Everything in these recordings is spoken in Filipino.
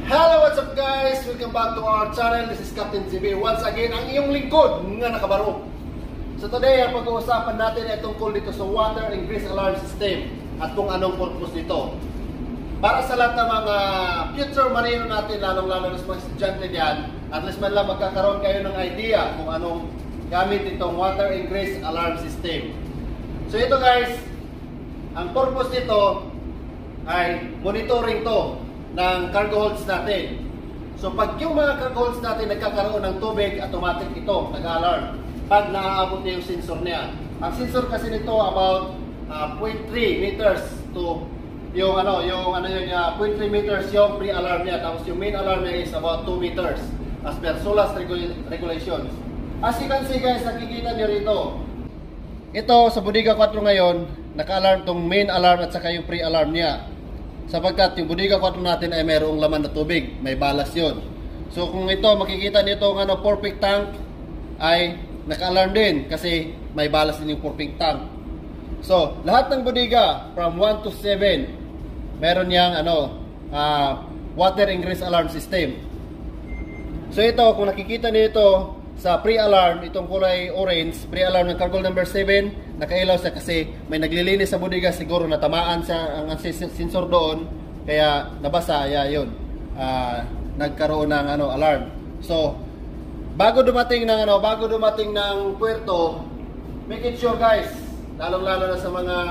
Hello, what's up guys? Welcome back to our channel. This is Captain ZB. Once again, ang iyong lingkod nga nakabaro. So today, ang pag-uusapan natin ay tungkol dito sa water and grease alarm system at kung anong purpose nito. Para sa lahat ng mga future marino natin, lalong-lalo na sa mga estudyante diyan, at least man lang magkakaroon kayo ng idea kung anong gamit itong water and grease alarm system. So ito guys, ang purpose nito ay monitoring to ng cargo holds natin. So pag yung mga cargo holds natin nagkakaroon ng tubig, automatic ito nag-alarm pag naaabot na yung sensor niya. Ang sensor kasi nito about 0.3 meters to yung 0.3 meters yung pre-alarm niya, tapos yung main alarm niya is about 2 meters as per SOLAS regulations. As you can see guys, nakikita niyo rito, ito sa Bodega 4 ngayon naka-alarm tong main alarm at saka yung pre-alarm niya, sapagkat yung Bodega 4 natin ay mayroong laman na tubig, may balas yun. So kung ito, makikita nyo itong perfect tank ay naka-alarm din kasi may balas din yung perfect tank. So lahat ng bodega from 1 to 7 meron yang water and grease alarm system. So ito, kung nakikita nyo ito sa pre-alarm, itong kulay orange, pre-alarm ng cargo number 7, nakailaw siya kasi may naglilinis sa bodega, siguro natamaan siya ang sensor doon, kaya nabasa, yun. Nagkaroon ng alarm. So, bago dumating ng puerto, make it sure guys, lalong-lalo na sa mga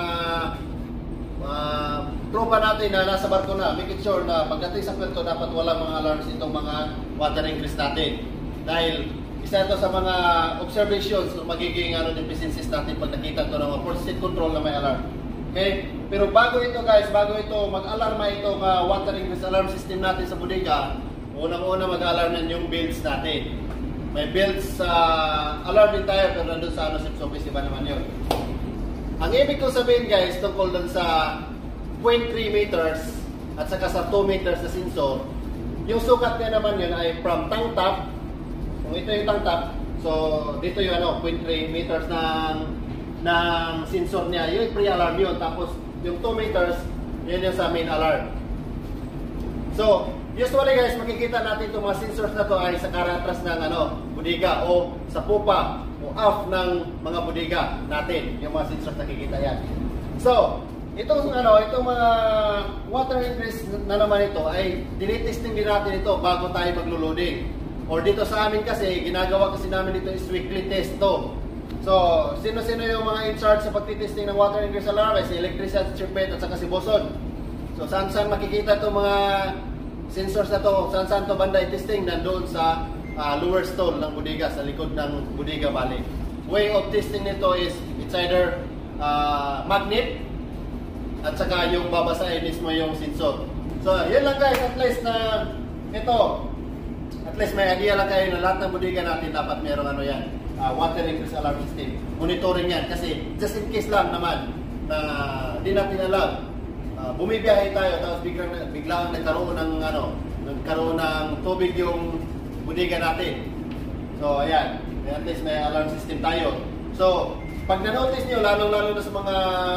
tropa natin na nasa barko na, make it sure na pagdating sa puerto, dapat walang mga alarms itong mga water and grease natin. Dahil isa ito sa mga observations ng magiging deficiencies natin pag nakita ito ng port state control na may alarm. Okay? Pero bago ito guys, bago ito mag-alarma itong water and grease alarm system natin sa bodega, unang-una mag-alarm yung builds natin. May builds alarm din tayo, pero nandun sa SIPS iba naman yun. Ang ibig kong sabihin guys, tungkol dun sa 0.3 meters at saka sa 2 meters na sensor, yung sukat niya naman yun ay from tank top. Kung ito yung tank top, so dito yung 0.3 meters ng sensor niya, yung pre-alarm yun. Tapos yung 2 meters, yun yung sa main alarm. So usually guys, makikita natin itong mga sensors na to ay sa karatras ng bodega o sa pupa o aft ng mga bodega natin, yung mga sensors nakikita yan. So itong mga water and grease na naman ito ay dinitesting din natin ito bago tayo maglo-loading. Or dito sa amin kasi, ginagawa kasi namin dito is weekly test to. So, sino-sino yung mga in charge sa pagtitesting ng water and grease alarm? Ay si electrician, si chirpet, at saka si boson. So, saan makikita itong mga sensors na to? Saan to banda i-testing? Nandoon sa lower stall ng bodega, sa likod ng bodega bali. Way of testing nito is, it's either magnet, at saka yung babasahin mismo yung sensor. So, yun lang guys, at least na ito. At least may idea lang kayo na lahat ng bodega natin dapat mayroong water and grease alarm system. Monitoring yan kasi just in case lang naman na di natin alam. Bumibiyahe tayo tapos biglang nagkaroon ng tubig yung bodega natin. So ayan, at least may alarm system tayo. So pag na-notice nyo, lalong-lalo na sa mga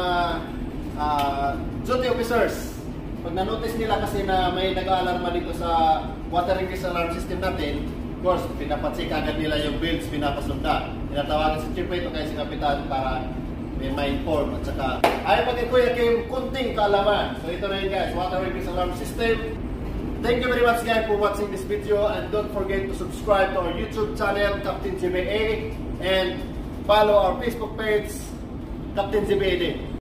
duty officers, pag na-notice nila kasi na may nag-aalarma dito sa water and grease alarm system natin, of course, pinapatsik agad nila yung builds, pinapasunda. Tinatawagan si Chief ito kaya si Kapitan para may ma-inform. At saka, ayaw pag-ikuya kayong kunting kaalaman. So ito na yun guys, water and grease alarm system. Thank you very much guys for watching this video, and don't forget to subscribe to our YouTube channel, Captain ZBA, and follow our Facebook page, Captain ZBA.